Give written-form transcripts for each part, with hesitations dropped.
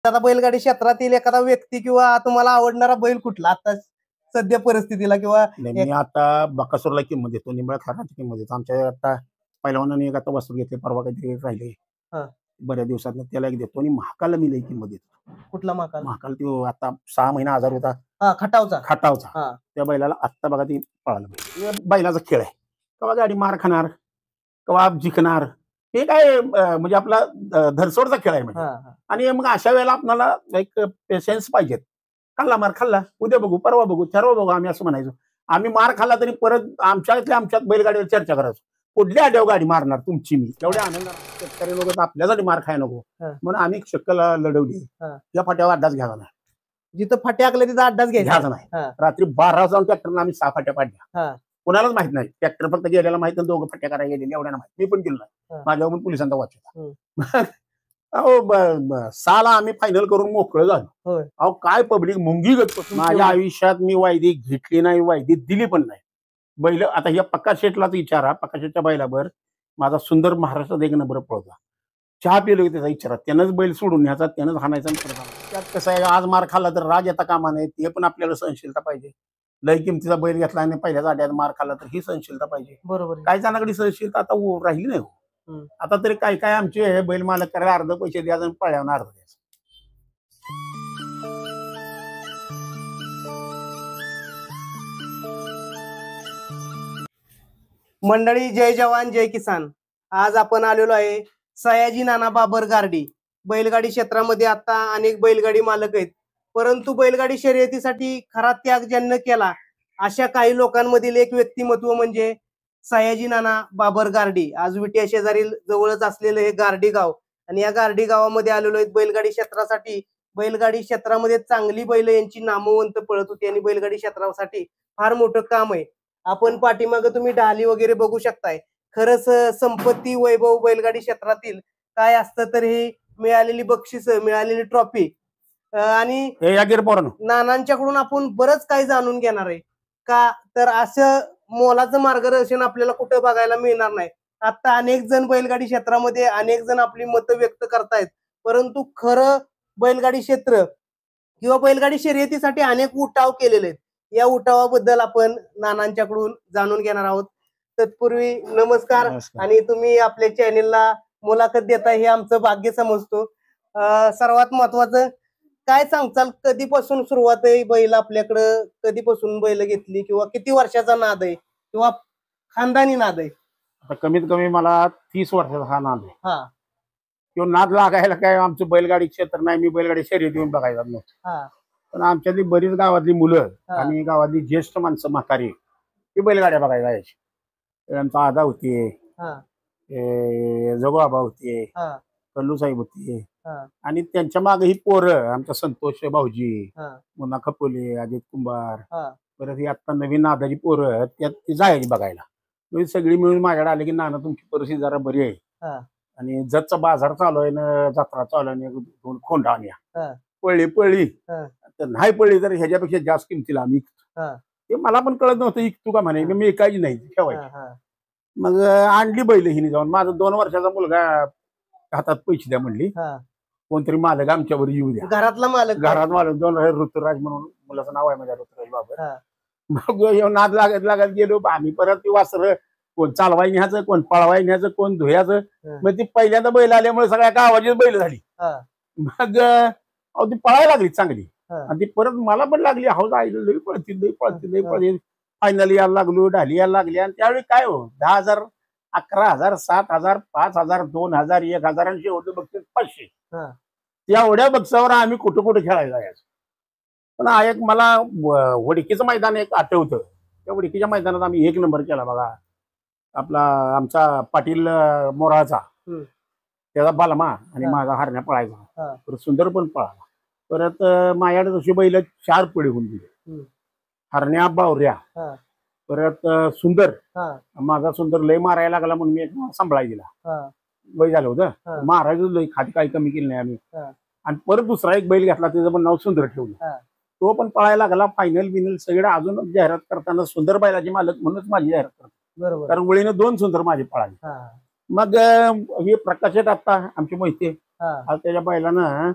आता बैलगाडी क्षेत्रातील एखादा व्यक्ती किंवा तुम्हाला आवडणारा बैल कुठला आता सध्या परिस्थितीला किंवा मी आता बकासूरला किंमत देतो, निंबळ खाराची किंमत देतो. आमच्या आता पहिलवानाने एक आता वस्तू घेतले, परवा काहीतरी राहिले हा. बऱ्याच दिवसात त्याला एक देतो आणि महाकाला मी लई किंमत देतो. कुठला महाकाल? महाकाल तो आता 6 महिना आजार होता, खटावचा. खटावचा. त्या बैलाला आत्ता बघा ती पळाला. बैलाचा खेळ आहे, केव्हा गाडी मार खाणार, केव्हा जिंकणार, हे काय म्हणजे आपला धरसोडचा खेळ आहे म्हणजे. आणि मग अशा वेळेला आपल्याला एक पेशन्स पाहिजेत. खाल्ला मार खाल्ला, उद्या बघू, परवा बघू, ठरवा बघू, आम्ही असं म्हणायचो. आम्ही मार खाल्ला तरी परत आमच्यात बैलगाडीवर चर्चा करायचो, कुठल्या आड्यावर गाडी मारणार तुमची मी. तेवढ्या आनंदात शेतकरी लोक आपल्यासाठी मार खाय नको म्हणून आम्ही शक्कल लढवली. या फाट्यावर अड्डाच घ्यावा नाही, जिथं फाट्या आकले तिथं अड्डाच घ्यायचा नाही. रात्री 12 जाऊन ट्रॅक्टरला आम्ही 6 फाट्या पाडल्या. कोणालाच माहित नाही, ट्रॅक्टर फक्त गेलेला माहित, 2 फाट्या करायला गेलेली एवढ्या माहित. मी पण केलं नाही, माझ्यावर पण पोलिसांचा वाच होता. अहो 6ला आम्ही फायनल करून मोकळं झालो. अहो काय पब्लिक मुंगी गत. माझ्या आयुष्यात मी वायदी घेतली नाही, वायदी दिली पण नाही. बैल आता या पक्का शेटलाच विचारा, पक्का शेटच्या बैलावर माझा सुंदर महाराष्ट्रात 1 नंबर पळवला. चहा पिलो त्याचा विचारा, त्यानंच बैल सोडून न्यायचा, त्यानंच हाणायचा. त्यात कसं आहे, आज मार खाल्ला तर राग येता कामा नये, ते पण आपल्याला सहनशीलता पाहिजे. लय किमतीचा बैल घेतला आणि पहिल्याच आड्यात मार खाल्ला तर ही सहनशीलता पाहिजे. बरोबर. काही जणांकडे सहनशीलता आता राहिली नाही. आता तरी काय काय आमचे हे बैल मालक करायला अर्ध पैसे द्यायचं आणि पळ्यावर अर्ध द्यायचं. मंडळी, जय जवान जय किसान. आज आपण आलेलो आहे सयाजी नाना बाबर गार्डी. बैलगाडी क्षेत्रामध्ये आता अनेक बैलगाडी मालक आहेत, परंतु बैलगाडी शर्यतीसाठी खरा त्याग ज्यांनी केला अशा काही लोकांमधील एक व्यक्तिमत्व म्हणजे सयाजी नाना बाबर गार्डी. आज विट्या शेजारील जवळच असलेलं हे गार्डी गाव, आणि या गार्डी गावामध्ये आलेलो आहेत बैलगाडी क्षेत्रासाठी. बैलगाडी क्षेत्रामध्ये चांगली बैल यांची नामवंत पळत होती आणि बैलगाडी क्षेत्रासाठी फार मोठं काम आहे. आपण पाठीमागे तुम्ही ढाली वगैरे बघू शकताय. खरंच संपत्ती वैभव बैलगाडी क्षेत्रातील काय असतं तर हे मिळालेली बक्षीस, मिळालेली ट्रॉफी आणि नानांच्याकडून आपण बरंच काही जाणून घेणार आहे. का तर असं मोलाचं मार्गदर्शन आपल्याला कुठं बघायला मिळणार नाही. आता अनेक जण बैलगाडी क्षेत्रामध्ये अनेक जण आपली मतं व्यक्त करतायत, परंतु खरं बैलगाडी क्षेत्र किंवा बैलगाडी शर्यतीसाठी अनेक उठाव केलेले आहेत. या उठावाबद्दल आपण नानांच्याकडून जाणून घेणार आहोत. तत्पूर्वी नमस्कार. आणि तुम्ही आपल्या चॅनेलला मुलाखत देताय हे आमचं भाग्य समजतो. सर्वात महत्वाचं काय सांगचाल, कधीपासून सुरुवात आहे बैल आपल्याकडं, कधीपासून बैल घेतली किंवा किती वर्षाचा नाद आहे किंवा खानदानी नाद आहे? आता कमीत कमी मला 30 वर्षाचा हा नाद आहे. किंवा नाद लागायला काय आमचं बैलगाडी क्षेत्र नाही, मी बैलगाडी शर्यत येऊन बघायला नव्हतं. पण आमच्यातली बरीच गावातली मुलं आणि गावातली ज्येष्ठ माणसं म्हातारी ती बैलगाड्या बघायला यायची. त्यांचा आदा होती, जगोआबा होते, कल्लू साहेब होते, आणि त्यांच्या मागे ही पोरं आमचा संतोष भाऊजी, मुन्ना खपोले, अजित कुंभार, परत ही आता नवीन नादाची पोरं त्यात ती जायची बघायला. सगळी मिळून माझ्याकडे आले की नाना तुमची परिस्थिती जरा बरी आहे आणि जतचा बाजार चालू आहे ना, जत्रा चालू आहे, 2 खोंडा आणूया. पळली तर नाही पडली तर ह्याच्यापेक्षा जास्त किमतीला आम्ही ते मला पण कळत नव्हतं इकतो का म्हणे, मी ऐकायची नाही, ठेवायची. मग आणली बैल हिने जाऊन. माझा 2 वर्षाचा मुलगा हातात पैसे द्या म्हणली, कोणतरी मालक आमच्यावर येऊ द्या. घरात मालक 2 ऋतुराज म्हणून मुलाचं नाव आहे माझ्या, ऋतुराज बाबर. मग नाद लागत गेलो आम्ही. परत वासर कोण चालवाय न्यायचं, कोण पळवाय न्यायचं, कोण धुयाचं. मग ती पहिल्यांदा बैल आल्यामुळे सगळ्या गावाचीच बैल झाली. मग ती पळायला लागली चांगली, आणि ती परत मला पण लागली हौस, आई पळती. फायनली यायला लागलो, ढाली यायला लागली. आणि त्यावेळी काय हो, 10,000, 11,000, 7,000, 5,000, 2,000, 1,000 आणि शेवटचं बक्षीस 500. एवढ्या बक्षावर आम्ही कुठं कुठं खेळायला जायचो. पण एक मला वडकीचं मैदान एक आठवतं. त्या वडकीच्या मैदानात आम्ही 1 नंबर केला बघा. आपला आमचा पाटील मोराचा, त्याचा बालमा आणि माझा हरण्या पळायचा. परत सुंदर पण पळाला. परत माझ्याकडे तशी बैल 4 पळी होऊन गेली. हरण्या, बावऱ्या, परत सुंदर. माझा सुंदर लय मारायला लागला म्हणून मी एक सांभाळायला दिला. वय झालं होतं, मारायचं लय, खाली काही कमी केली नाही आम्ही. आणि परत दुसरा एक बैल घेतला, त्याचं पण नाव सुंदर ठेवलं. तो पण पळायला लागला. फायनल बिनल सगळं. अजून जाहिरात करताना सुंदर बैलाची मालक म्हणूनच माझी जाहिरात करतो, कारण वळीनं 2 सुंदर माझे पळाले. मग हे प्रकाशात आता आमची माहिती त्याच्या बैलानं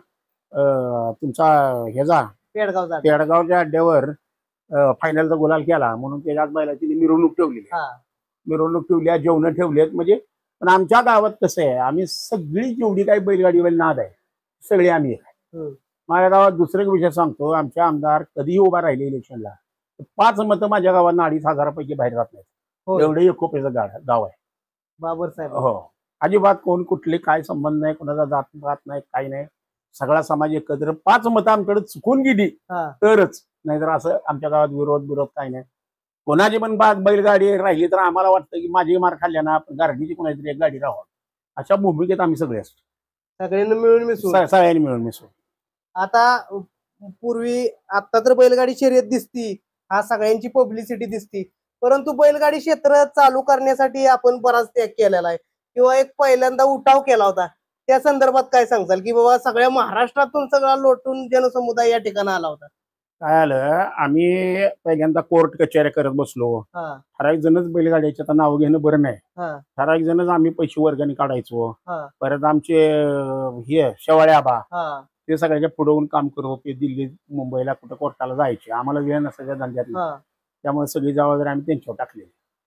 तुमचा ह्याचा पेडगावचा पेडगावच्या अड्ड्यावर फायनलचा गुलाल केला म्हणून त्याच्याच बैलाची मिरवणूक ठेवली. मिरवणूक ठेवल्या, जेवण ठेवलेत. म्हणजे पण आमच्या गावात कसं आहे, आम्ही सगळी जेवढी काही बैलगाडीवर नाद आहे सगळे आम्ही आहे. माझ्या गावात दुसरा एक विषय सांगतो, आमचे आमदार कधीही उभा राहिले इलेक्शनला 5 मतं माझ्या गावात 2,500 बाहेर जात नाहीत. एवढे एकोप्याचं गाव आहे बाबर साहेब. हो, अजिबात कोण कुठले काय संबंध नाही, कोणाचा जात नाही, काही नाही. सगळा समाज एकत्र. 5 मतं आमच्याकडे चुकून गेली तरच, नाहीतर असं आमच्या गावात विरोध काही नाही. कोणाची पण बैलगाडी राहिली तर आम्हाला वाटतं की माझी मार खाल्ल्या ना आपण गाडीची कोणाची एक गाडी राहावं, अशा भूमिकेत आम्ही सगळे असतो. सगळ्यांना मिळून मिसळून सगळ्यांनी मिळून मिसळून. आता पूर्वी आता तर बैलगाडी शर्यत दिसती, हा सगळ्यांची पब्लिसिटी दिसती, परंतु बैलगाडी क्षेत्र चालू करण्यासाठी आपण बराच त्याग केलेला आहे किंवा एक पहिल्यांदा उठाव केला होता. त्या संदर्भात काय सांगताल की बाबा सगळ्या महाराष्ट्रातून सगळा लोटून जनसमुदाय या ठिकाणी आला होता? काय आलं, आम्ही पहिल्यांदा कोर्ट कचेऱ्या करत बसलो. ठराविक जणच बैलगाड्याच्या नाव घेणं बरं नाही. ठराविक जणच आम्ही पैसे वर्गाने काढायचो. परत आमचे हे शेवाळे आबा ते सगळ्याच्या पुढवून काम करत होते. दिल्ली मुंबईला कुठं कोर्टाला जायचे, आम्हाला वेळ नसायच्या धंद्यात. त्यामुळे सगळी जबाबदारी आम्ही त्यांच्यावर टाकली.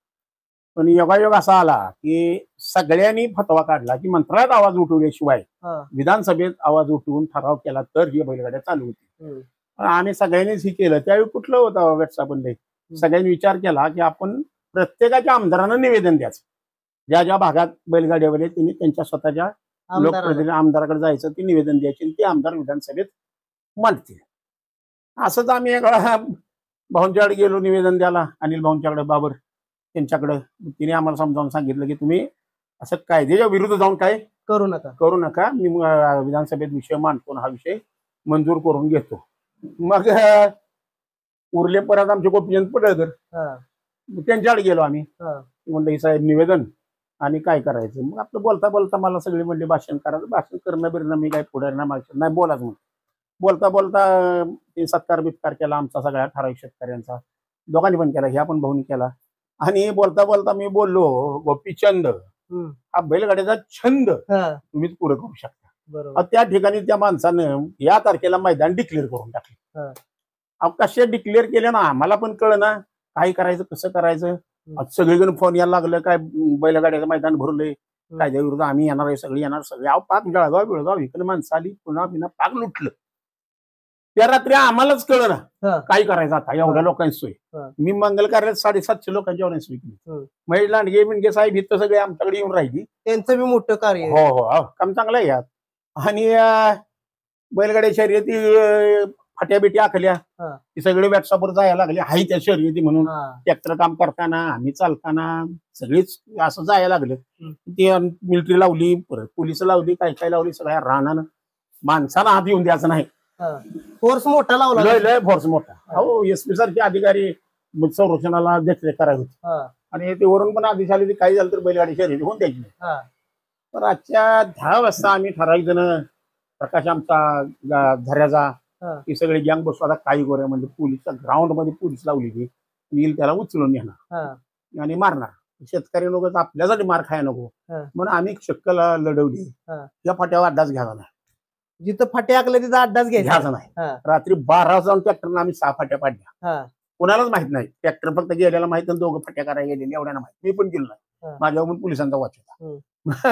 पण योगायोग असा आला की सगळ्यांनी फतवा काढला की मंत्रालयात आवाज उठवल्याशिवाय विधानसभेत आवाज उठवून ठराव केला तर ही बैलगाड्या चालू होती. आम्ही सगळ्यांनीच हे केलं. त्यावेळी कुठलं होतं व्हॉट्सअपमध्ये सगळ्यांनी विचार केला की आपण प्रत्येकाच्या आमदारांना निवेदन द्यायचं. ज्या ज्या भागात बैलगाड्यावर त्यांनी त्यांच्या स्वतःच्या लोकप्रतिनिधी आमदाराकडे जायचं, ते निवेदन द्यायचे, ते आमदार विधानसभेत मांडतील. असंच आम्ही एका भाऊंच्याकडे गेलो निवेदन द्यायला, अनिल भाऊंच्याकडे, बाबर त्यांच्याकडे. तिने आम्हाला समजावून सांगितलं की तुम्ही असं कायद्याच्या विरुद्ध जाऊन काय करू नका. मी विधानसभेत विषय मांडतो, हा विषय मंजूर करून घेतो. मग उरले परत आमचे गोपीचंद पडळकर, त्यांच्याकडे गेलो आम्ही. म्हणलं ही साहेब निवेदन आणि काय करायचं. मग आपलं बोलता बोलता मला सगळी म्हणली भाषण करायचं. भाषण करणं बिरणं मी काय पुढे नाही बोलाच म्हणून. बोलता बोलता ते सत्कार बित्कार केला आमचा सगळ्या ठराविक शेतकऱ्यांचा, दोघांनी पण केला, ह्या पण भाऊनी केला. आणि बोलता बोलता मी बोललो, गोपीचंद हा बैलगाड्याचा छंद तुम्हीच पुढे करू शकता. त्या ठिकाणी त्या माणसानं या तारखेला मैदान डिक्लेअर करून टाकले. कसे डिक्लेअर केले ना आम्हाला पण कळलं ना काय करायचं, कसं करायचं. सगळेजण फोन यायला लागलं, काय बैलगाड्याचं मैदान भरलंय, कायद्या विरुद्ध आम्ही येणार आहे, सगळी येणार, सगळे पाक जळगाव इकडे माणसं आली, पुन्हा पाक लुटलं. त्या रात्री आम्हालाच कळलं ना काय करायचं आता एवढ्या लोकांची सोय. मी मंगल कार्यात 750 लोकांची ऑर्डर सोय केली. महेश लांडगे बिंडगे साहेब इथं सगळे आमच्याकडे येऊन राहिली. त्यांचं बी मोठं कार्य. हो, काम चांगलं आहे यात. आणि बैलगाड्या शर्यती फाट्या बिट्या आखल्या, ती सगळे व्हॉट्सअपवर जायला लागले. हाय त्या शर्यती म्हणून ट्रॅक्टर काम करताना, आम्ही चालताना सगळीच असं जायला लागलं. ती मिलिटरी लावली, परत पोलिस लावली, काय लावली, सगळ्या रानानं. माणसाला हात येऊन द्यायचं नाही. फोर्स मोठा लावला, लय फोर्स मोठा. हो, एसपी सारखे अधिकारी संरक्षणाला देखरेख करायला होती. आणि ते वरून पण आदेश आले, काही झालं तर बैलगाडी शर्यती होऊन द्यायची नाही. तर आजच्या 10 वाजता आम्ही ठराविक जण, प्रकाश आमचा झऱ्याचा, ही सगळी गँग बसतो. आता काही गोऱ्या म्हणजे पोलीसच्या ग्राउंड मध्ये पोलीस लावली की येईल त्याला उचलून येणार आणि मारणार. शेतकरी लोक आपल्यासाठी मार खाय नको म्हणून आम्ही शक्कल लढवली. या फाट्यावर अड्डाच घ्यायचा नाही, जिथं फाटे आखले तिथं अड्डाच घ्यायचा नाही. रात्री 12 वाजता जाऊन ट्रॅक्टरला आम्ही 6 फाट्या पाडल्या. कोणालाच माहित नाही, ट्रॅक्टर फक्त गेलेला माहित, 2 फाट्या करायला गेलेले एवढ्याला माहित. मी पण गेलो नाही, माझ्यावर पोलिसांचा वाच होता.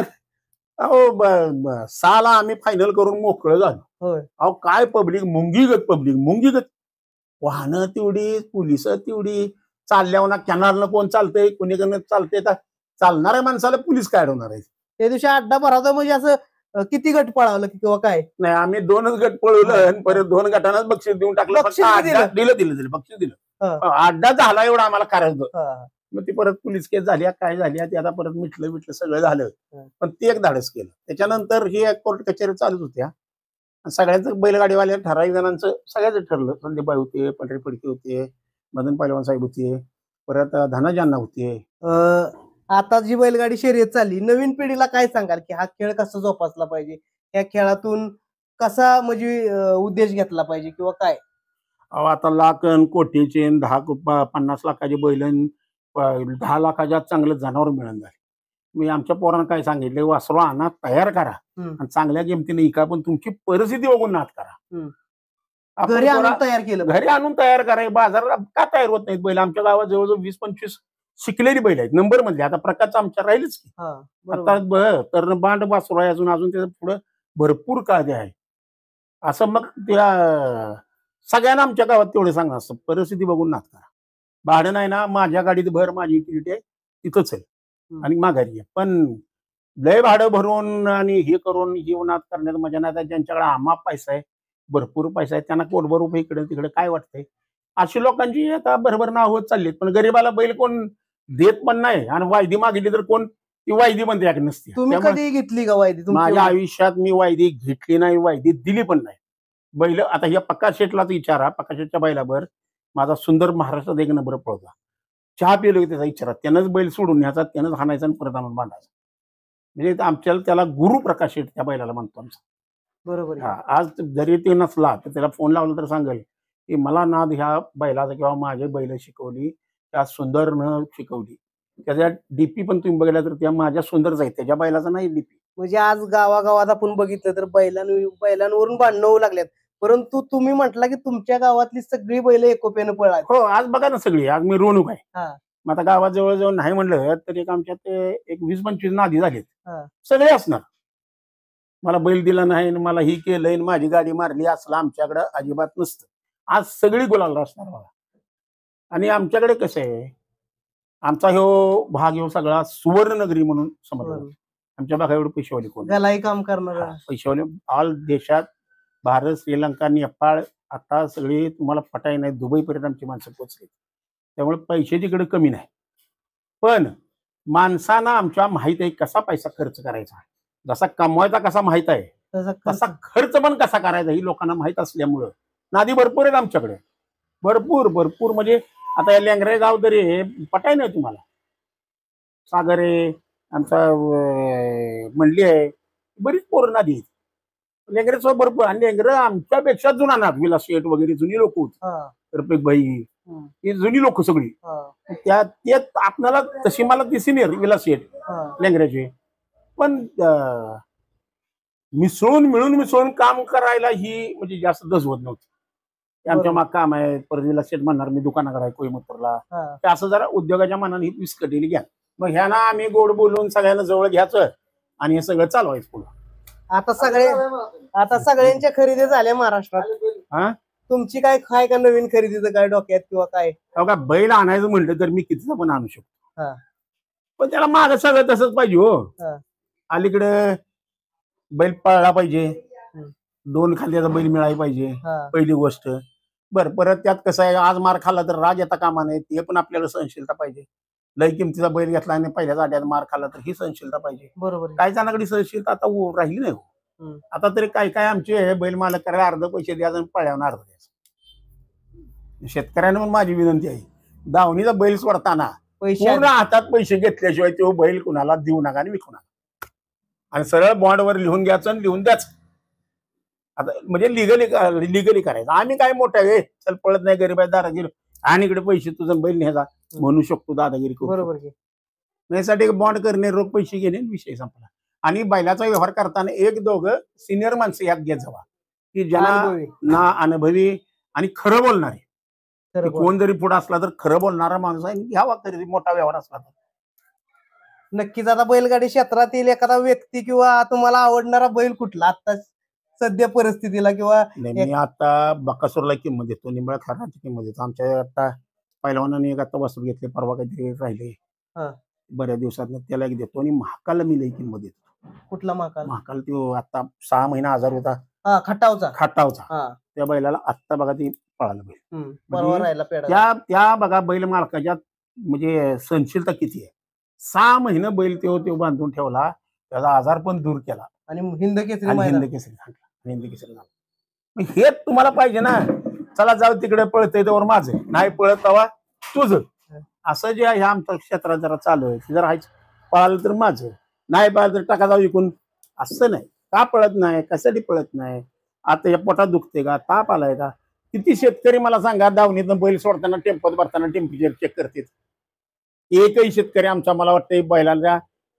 अहो 6ला आम्ही फायनल करून मोकळं झालो. अहो काय पब्लिक, मुंगीगत वाहनं तेवढी, पोलिस तेवढी. चालल्यावर ना कॅनलनं कोण चालतंय, कोणीकडनं चालतंय, चालणाऱ्या माणसाला पोलीस काय अडवणार आहे. त्या दिवशी अड्डा भरावता म्हणजे असं किती गट पळावलं किंवा काय नाही, आम्ही 2च गट पळवलं आणि परत 2 गटांनाच बक्षीस देऊन टाकलं. दिलं बक्षीस दिलं. अड्डा झाला एवढा आम्हाला करायचं. मग ती परत पोलीस केस झाली, काय झाली, ते आता परत मिटलं सगळं झालं. पण ते एक धाडस केलं. त्याच्यानंतर हे कोर्ट कचेरी चालूच होत्या. सगळ्यांचं बैलगाडीवाल्या ठराविक जणांचं सगळ्याच ठरलं. संदीपबाई होते, पंढरी फडके होते, मदन पैलवान साहेब होते, परत धनाजांना होते. आता जी बैलगाडी शर्यत चालली, नवीन पिढीला काय सांगाल की हा खेळ कसा जोपासला पाहिजे, या खेळातून कसा म्हणजे उद्देश घेतला पाहिजे किंवा काय? आता लाखन कोटीचे 10-50 लाखाचे बैलन, 10 लाखाच्या चांगलं जनावर मिळून झाले. मी आमच्या पोरांना काय सांगितलं, वासरू आणा, तयार करा आणि चांगल्या किमतीने इका, पण तुमची परिस्थिती बघून नाद करा. आपण घरी आणून पोरा- तयार केलं घरी आणून तयार कराय, बाजारात का तयार होत नाहीत बैल? आमच्या गावात जवळजवळ 20-25 शिकलेली बैल आहेत, नंबर मधले. आता प्रकारचं आमच्या राहिलच की. आता तर बांड वासरू आहे अजून, त्याचं पुढं भरपूर काळजी आहे. असं मग त्या सगळ्यांना आमच्या गावात तेवढे सांगणार असतं, परिस्थिती बघून नाद करा. भाडं नाही ना, माझ्या गाडीत भर, माझी युटिलिटी आहे तिथंच आहे आणि माघारी आहे. पण लय भाडं भरून आणि हे करून हे नाद करण्यात मजा नाही. ज्यांच्याकडे आमाप पैसा आहे, भरपूर पैसा आहे, त्यांना कोटभर रुपये इकडे तिकडे काय वाटतंय, अशी लोकांची आता बरोबर नाव होत चाललीत. पण गरीबाला बैल कोण देत पण नाही, आणि वायदी मागितली तर कोण ती वायदी पण द्या नसते. तुम्ही कधी घेतली का वायदी? माझ्या आयुष्यात मी वायदी घेतली नाही, वायदी दिली पण नाही. बैल आता ह्या पक्का शेटलाच विचारा, पक्का शेटच्या बैलावर माझा सुंदर महाराष्ट्रात एक नंबर पळवला. चहा पिलो त्याचा विचारा, त्यानंच बैल सोडून न्यायचा, त्यानंच हाणायचा आणि परत आणून बांधायचा. म्हणजे आमच्याला त्याला गुरु प्रकाश शेट त्या बैलाला म्हणतो आमचा. बरोबर. आज जरी ते नसला तर त्याला फोन लावला तर सांगेल की मला नाद ह्या बैलाचा किंवा माझे बैल शिकवली, त्या सुंदर न शिकवली. त्याच्या डीपी पण तुम्ही बघितला तर त्या माझ्या सुंदरच आहेत, त्याच्या बैलाचा नाही डीपी. म्हणजे आज गावागावात आपण बघितलं तर बैलांवरून भांडणं होऊ लागल्यात, परंतु तुम्ही म्हटला की तुमच्या गावातली सगळी बैल एकोप्यानं पळाली. हो, आज बघा ना सगळी, आज मी रोणूक आहे. हा. मग आता गावात जवळजवळ नाही म्हणलं तर एक आमच्यात एक 20-25 नादी झालेत. हा. सगळे असणार, मला बैल दिला नाही, मला ही केलंय, माझी गाडी मारली, असलं आमच्याकडे अजिबात नसतं. आज सगळी गुलाल असणार बघा. आणि आमच्याकडे कसं आहे, आमचा ह्यो भाग ह्यो सगळा सुवर्णनगरी म्हणून समजला. आमच्या भागा एवढे पैशावाले कोण? गलाई काम करणार पैशावाले ऑल देशात, भारत, श्रीलंका, नेपाळ, आता सगळे तुम्हाला पटाय नाही, दुबईपर्यंत आमची माणसं पोचली. त्यामुळे पैसे तिकडे कमी नाही, पण माणसांना आमच्या माहित आहे कसा पैसा खर्च करायचा, जसा कमवायचा कसा माहित आहे तसा खर्च पण कसा करायचा ही लोकांना माहित असल्यामुळं नादी भरपूर आहेत आमच्याकडे. भरपूर भरपूर म्हणजे आता या लेंगरे गाव तरी पटाय नाही तुम्हाला. सागर आहे, आमचा मंडली आहे, बरीच पोरं नादी आहेत. लेंगरे भरपूर, आणि लेंगरं आमच्यापेक्षा जुना नाद, विलास शेठ वगैरे जुनी लोक होती, रफिक भाई, ही जुनी लोक सगळी. त्या आपल्याला तशी मला दिसी नाही विलास शेठ लेंगऱ्याचे, पण मिसळून काम करायला ही म्हणजे जास्त दसवत नव्हती. आमच्या माग काम आहे, परत विलास शेठ म्हणणार मी दुकानाकडे आहे कोईमतूरला, असं जरा उद्योगाच्या मनाने ही विस्कटलेली घ्या. मग ह्याना आम्ही गोड बोलून सगळ्यांना जवळ घ्यायचं आणि हे सगळं चालवायचं पुढं. आता सगळ्यांच्या खरेदी झाल्या महाराष्ट्रात. तुमची काय का नवीन खरेदीचं काय डोक्यात किंवा काय? बघा, बैल आणायचं म्हटलं तर मी कितीचा पण आणू शकतो, पण त्याला माग सगळं तसंच पाहिजे हो. अलीकडे बैल पळला पाहिजे, 2 खांद्याचा बैल मिळायला पाहिजे, पहिली गोष्ट. बरं, परत त्यात कसं आहे, आज मार खाल्ला तर राज येता कामा नये, ते पण आपल्याला सहनशीलता पाहिजे. लय किमतीचा बैल घेतला आणि पहिल्याच आड्यात मार खाल्ला तर ही सहनशीलता पाहिजे. बरोबर. काय जणांकडे सहनशीलता आता राहिली नाही. आता तरी काय काय आमचे बैल मालक करायला अर्ध पैसे द्यायचं आणि पळ्यावर अर्ध द्यायचं. शेतकऱ्यांना पण माझी विनंती आहे, दावणीचा बैल सोडताना पूर्ण हातात पैसे घेतल्याशिवाय तो बैल कुणाला देऊ नका आणि विकू नका, आणि सरळ बॉन्डवर लिहून घ्यायचं आणि लिहून द्यायचं. आता म्हणजे लिगली करायचं. आम्ही काय मोठा आहे, चल पळत नाही, गरीब आहे, दादागिरी आणि इकडे पैसे तुझं बैल न्यायचा म्हणू शकतो, दादागिरी करू. बरोबर. यासाठी बॉन्ड करणे, रोख पैसे घेणे, विषय संपला. आणि बैलाचा व्यवहार करताना 1-2 सिनियर माणसं यात घेत जावा, की ज्यांना ना अनुभवी आणि खरं बोलणारे. कोण जरी पुढे असला तर खरं बोलणारा माणूस आहे, घ्यावा खरेदी मोठा व्यवहार असला तर. नक्कीच. आता बैलगाडी क्षेत्रातील एखादा व्यक्ती किंवा तुम्हाला आवडणारा बैल कुठला आता सध्या परिस्थितीला? किंवा मी आता बकासूरला किंमत देतो, निंबळा खाराची किंमत देतो. आमच्या आता पहिलवानाने एक आता वस्तू घेतले, परवा काहीतरी राहिले बऱ्याच दिवसात, त्याला एक देतो. आणि महाकालला मी लई किंमत देतो. कुठला महाकाल? महाकाल तो आता 6 महिना आजार होता, खटावचा. त्या बैलाला आत्ता बघा ती पळाला बैल. त्या बघा बैल मालकाच्या म्हणजे सहनशीलता किती आहे. 6 महिने बैल तो बांधून ठेवला, त्याचा आजार पण दूर केला आणि हिंद केसरी झाला. हे तुम्हाला पाहिजे ना, चला जाऊ तिकडे, पळतंय त्यावर माझं नाही, पळत तवा तुझं. असं जे आहे आमच्या क्षेत्रात जरा चालू आहे, जर हायच पळालं तर माझं, नाही पळालं तर टाका जाऊ विकून. असं नाही, का पळत नाही, कशासाठी पळत नाही, आता या पोटात दुखते का, ताप आलाय का? किती शेतकरी मला सांगा, दावणीतनं बैल सोडताना टेम्पोत भरताना टेम्परेचर चेक करतात. एकही शेतकरी आमचा मला वाटतं बैलांच्या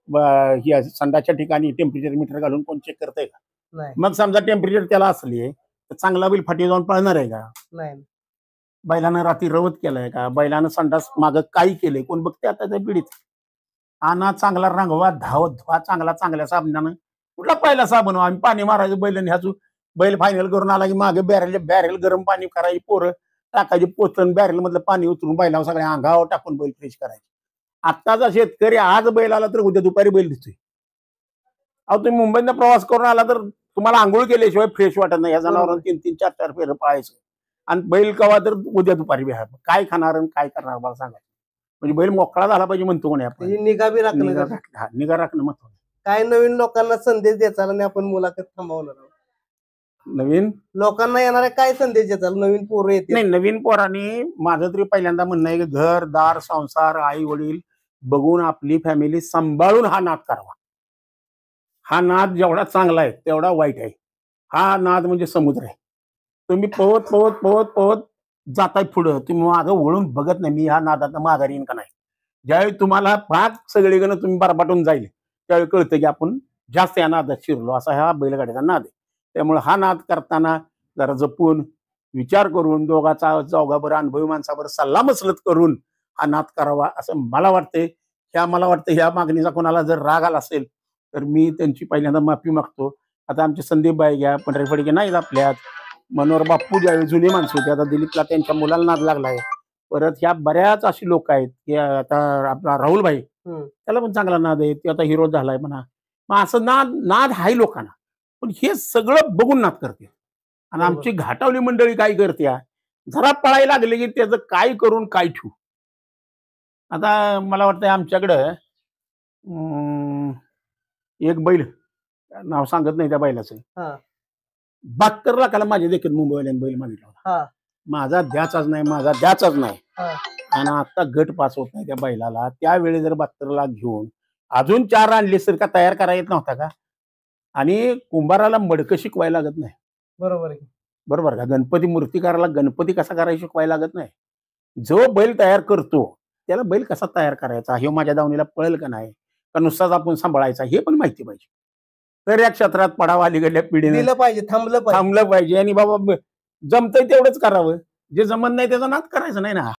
संडाच्या ठिकाणी टेम्परेचर मीटर घालून कोण चेक करतंय का? नाही मग समजा टेम्परेचर त्याला असली तर चांगला बैल फाटी जाऊन पळणार आहे का? नाही बैलानं रात्री रवत केलाय का? बैलानं संडास मागं काही केलंय कोण बघते आता त्या पिढीत? आणा चांगला रांगवा धावत धुवा चांगला चांगल्या साबणानं. कुठला पहिला साबण हो? आम्ही पाणी मारायचं बैल ह्याचू बैल फायनल करून आला की मागे बॅरेल गरम पाणी करायची पोरं टाकायची पोचन बॅरेल मधलं पाणी उतरून बैलावर सगळ्या अंगावर टाकून बैल फ्रेश करायचे. आत्ताचा शेतकरी आज बैल आला तर उद्या दुपारी बैल दिसतोय. अहो तुम्ही मुंबईतनं प्रवास करून आला तर तुम्हाला आंघोळ केल्याशिवाय फ्रेश वाटत नाही. या जनावरांना 3-3, 4-4 फेरं पाळायचं आणि बैल कवा तर उद्या दुपारी बिहार काय खाणार आणि काय करणार मला सांगा. म्हणजे बैल मोकळा झाला पाहिजे म्हणतो कोणी आपण. निगा बी राखणं निगा राखणं महत्वाचं. काय नवीन लोकांना संदेश द्यायचा आणि आपण मुलाखत थांबवणार आहोत. नवीन लोकांना येणाऱ्या काय संदेश द्यायचा? नवीन पोरं येते नाही नवीन पोरांनी माझं तरी पहिल्यांदा म्हणणं आहे की घर दार संसार आई वडील बघून आपली फॅमिली सांभाळून हा नाद करावा. हा नाद जेवढा चांगला आहे तेवढा वाईट आहे. हा नाद म्हणजे समुद्र आहे. तुम्ही पोहत पोहत पोहत पोहत जाताय पुढं तुम्ही मागं वळून बघत नाही मी ह्या नादात माघारी येईन का नाही. ज्यावेळी तुम्हाला पाक सगळीकडे तुम्ही बरबाटून जाईल त्यावेळी कळतं की आपण जास्त या नादात शिरलो. असा हा बैलगाडीचा नाद आहे. त्यामुळे हा नाद करताना जरा जपून विचार करून दोघाचा चौघाबर अनुभवी माणसावर सल्लामसलत करून हा नाद करावा असं मला वाटतंय. मला वाटतं ह्या मागणीचा कोणाला जर राग आला असेल तर मी त्यांची पहिल्यांदा माफी मागतो. आता आमचे संदीप बाई घ्या पंढरी फडके नाहीत आपल्यात. मनोहर बाप्पू ज्यावेळी जुनी माणसं होती आता दिलीपला त्यांच्या मुलाला नाद लागलाय. परत ह्या बऱ्याच अशी लोक आहेत की आता आपला राहुल भाई त्याला पण चांगला नाद आहे. ते आता हिरो झालाय म्हणा. मग असं नाद आहे लोकांना पण हे सगळं बघून नाद करते. आणि आमची घाटावली मंडळी काय करते जरा पळायला लागले की त्याचं काय करून काय ठेवू. आता मला वाटतं आमच्याकडं एक बैल नाव सांगत नाही त्या बैलाचं 72 लाखाला माझ्या देखील मुंबईवाल्याने बैल मागितला. माझा द्याचाच नाही. आणि आता गट पास होत नाही त्या बैलाला. त्यावेळी जर 72 लाख घेऊन अजून 4 आणले तर का तयार करा येत नव्हता का? आणि कुंभाराला मडकं शिकवायला लागत नाही. बरोबर का? गणपती मूर्तिकाराला गणपती कसा करायला शिकवायला लागत नाही. जो बैल तयार करतो त्याला बैल कसा तयार करायचा हे माझ्या दावणीला पळेल का नाही का नुसताच आपण सांभाळायचा हे पण माहिती पाहिजे. तर या क्षेत्रात पडावा अलीकडल्या पिढीने दिलं पाहिजे थांबलं पाहिजे आणि बाबा जमतंय तेवढंच करावं. जे जमत नाही त्याचा नाद करायचं नाही ना.